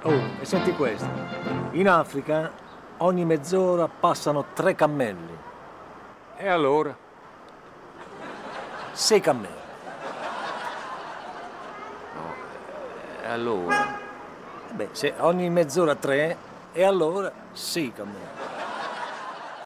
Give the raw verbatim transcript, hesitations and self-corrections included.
Oh, e senti questo. In Africa ogni mezz'ora passano tre cammelli. E allora? Sei cammelli. E allora? Beh, se ogni mezz'ora tre, e allora sì cammelli.